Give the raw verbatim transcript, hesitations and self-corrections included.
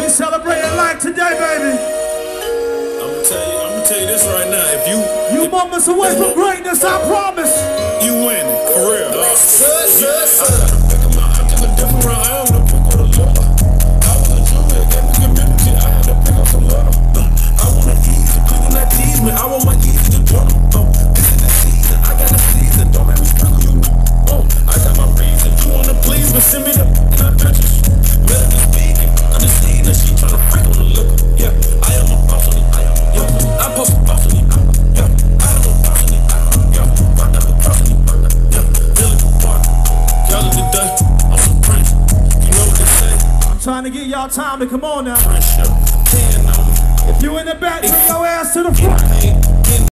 We celebrating life today, baby. I'm gonna tell you, I'm gonna tell you this right now. If you You if, moments away from greatness, I promise. You win, for real. Dog. Good, good, I gotta pick 'em out. I took a different route. I don't know pick with a love. I was a junior, gave me community. I had to pick up some love. I want to ease it, people that tease me. I want my easy to jump. Oh, this is the season. I got a season. Don't make me sprinkle you. Oh, I got my reason. You wanna please me? Send me the and pictures. Melody speaking, understand that she tryna freak on the liquor. Yeah, I am a boss on it. I am, yeah, I'm supposed to boss on it. Yeah, I am a boss on it. Yeah, I never cross on it. Yeah, really good part. Y'all of the day, I'm some Prince. You know what they say. I'm trying to get y'all time to come on now. Friendship, ten on me. If you in the back, bring your ass to the front.